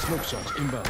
Smoke shots inbound.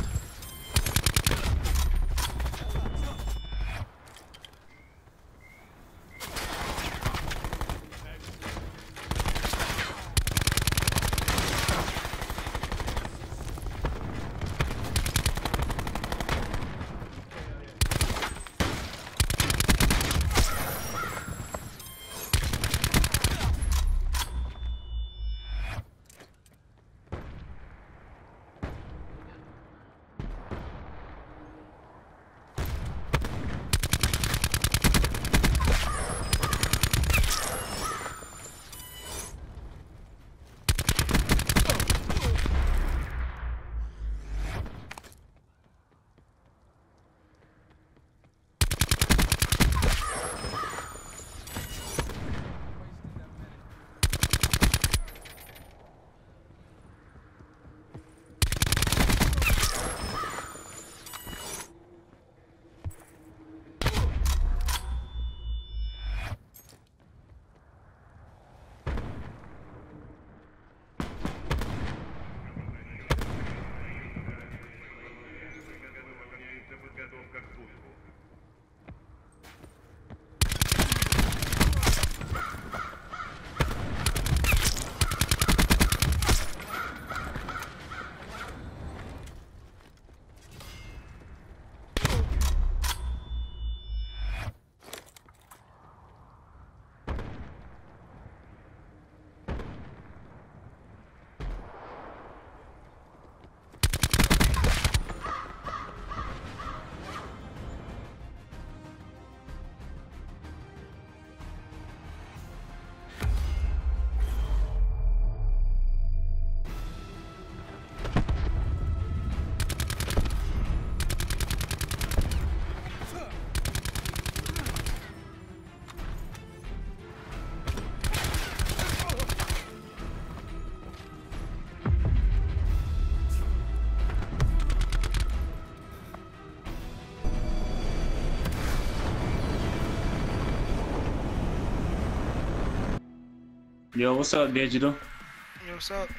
Yo, what's up, Digital? Yo, what's up?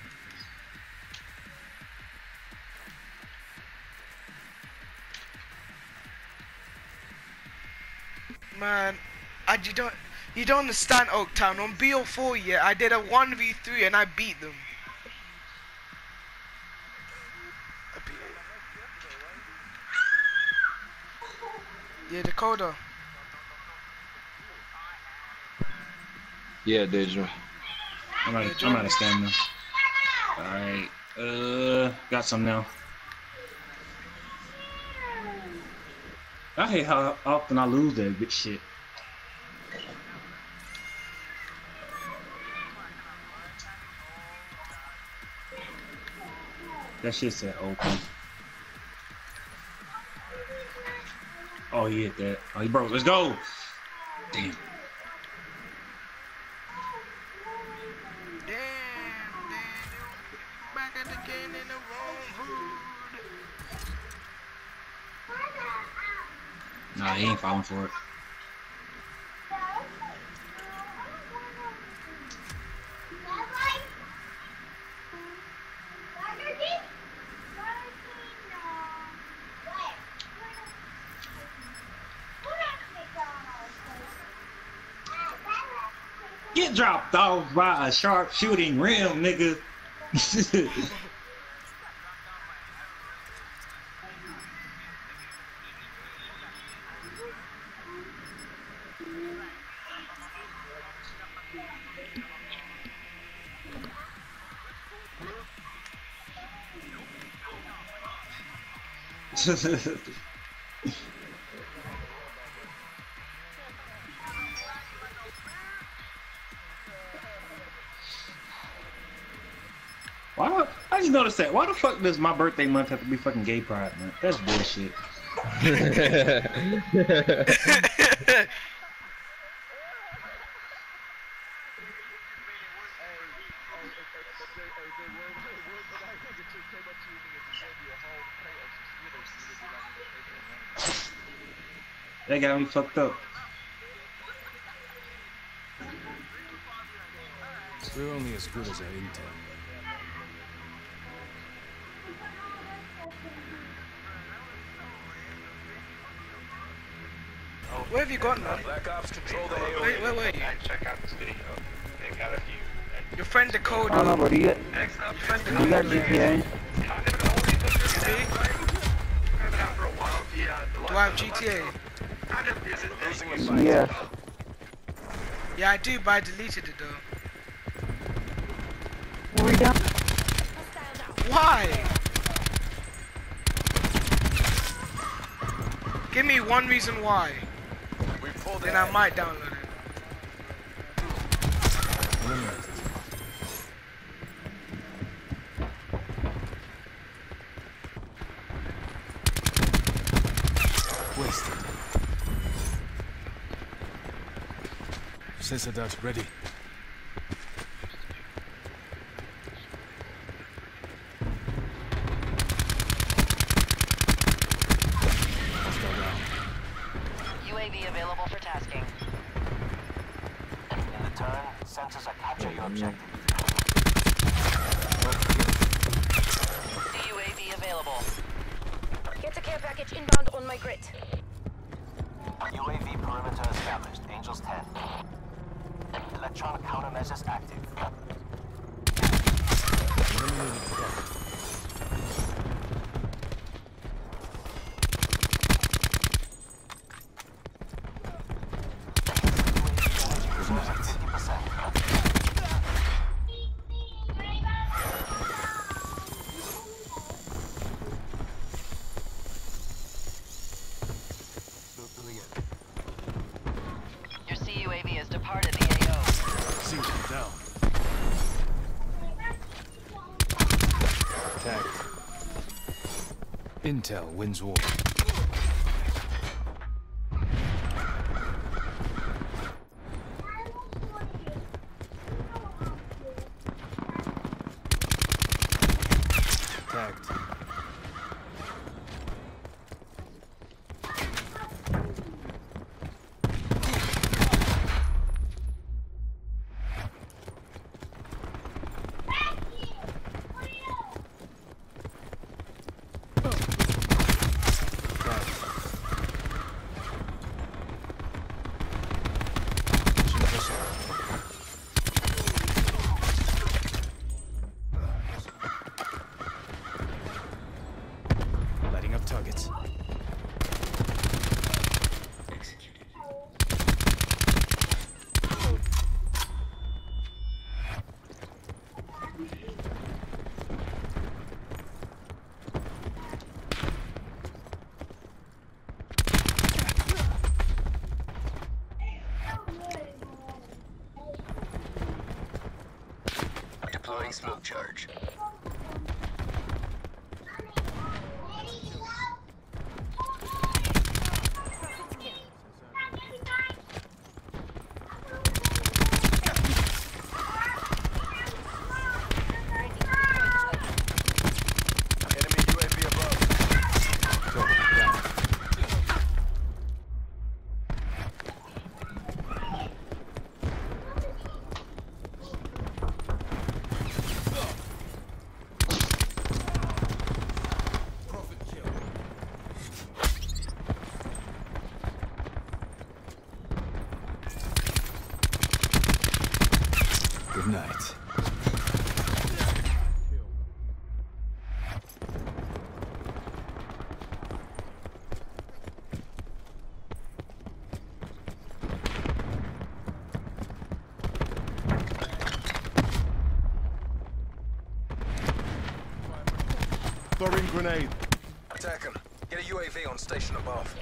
Man, you don't understand, Oaktown. On BO4, yeah, I did a 1v3 and I beat them. Yeah, Dakota. Yeah, Digital. I'm out of stamina. Alright, got some now. I hate how often I lose that good shit. That shit said open. Oh, he hit that. Oh, he broke. Let's go. Damn. Back at the game in the wrong hood. Nah, he ain't falling for it. Get dropped off by a sharp shooting rim, nigga. I just noticed that. Why the fuck does my birthday month have to be fucking gay pride month? That's bullshit. That got me fucked up. We're only as good as our intel. Where have you gone, man? Black Ops control the AO. Wait, where were you? Check out this video. They got a few. Your friend Dakota. I don't know, bro. You got GTA? Do I have GTA? Losing the fight. Yeah. Yeah, I do, but I deleted it though. Where we down? Why? Give me one reason why, We pulled then it. I might download it. Wasted. Sensor ready. UAV available for tasking. In the turn, sensors are capture your objective. CUAV available. Get a care package inbound on my grid. UAV perimeter established. Angels 10. Electronic countermeasures active. Your CUAV has departed the AO. Sink down. Tagged. Intel wins war. Tagged. Lighting up targets. Deploying smoke charge. Enemy UAV above. Go, down. Good night. Throwing grenade. Attack him. Get a UAV on station above.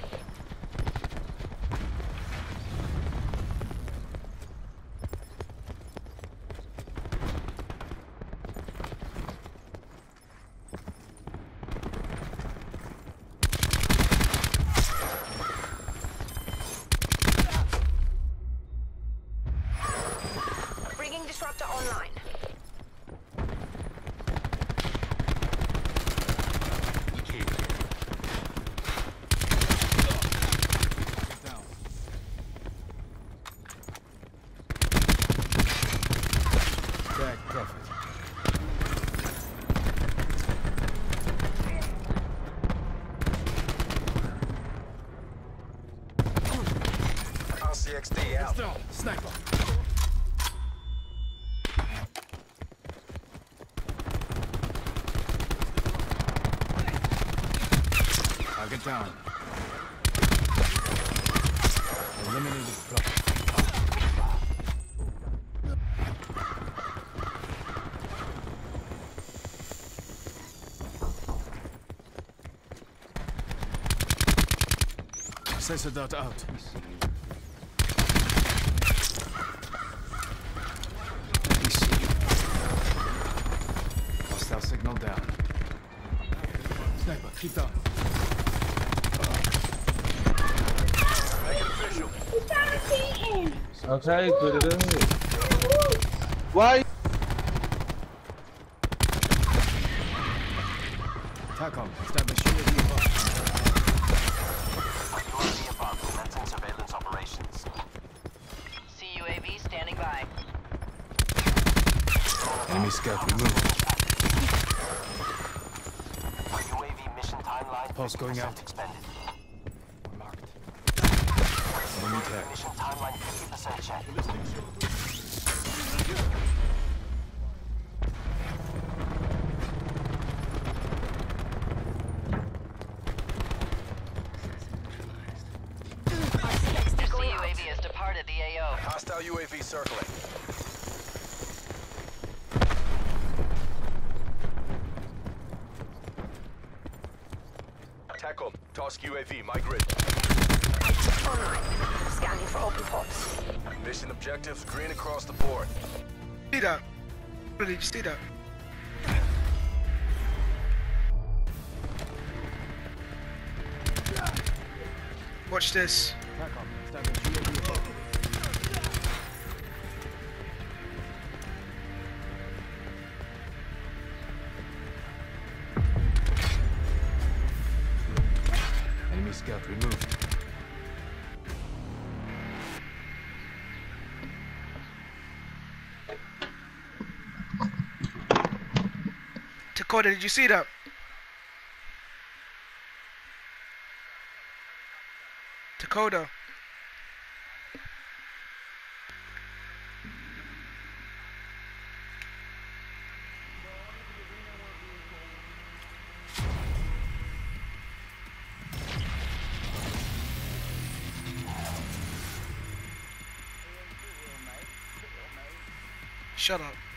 Bringing disruptor online. Sniper. Target down. Eliminated block. Sensor dart out. We see you. Hostile signal down. Sniper, keep down. Make it official. Okay, put it in. Why? TACOM, establish UAV above. UAV above, commencing surveillance operations. CUAV standing by. Enemy scout removed. UAV mission timeline. Pulse going out. Expended. Marked. Enemy tag. Mission timeline 50% check. CUAV has departed the AO. Hostile UAV circling. TACOM, task UAV, my grid. Online. Scanning for open pods. Mission objectives, green across the board. See that? Did you see that? Watch this. TACOM, establish UAV above. Enemy scout removed. Dakota, did you see that? Dakota. Shut up.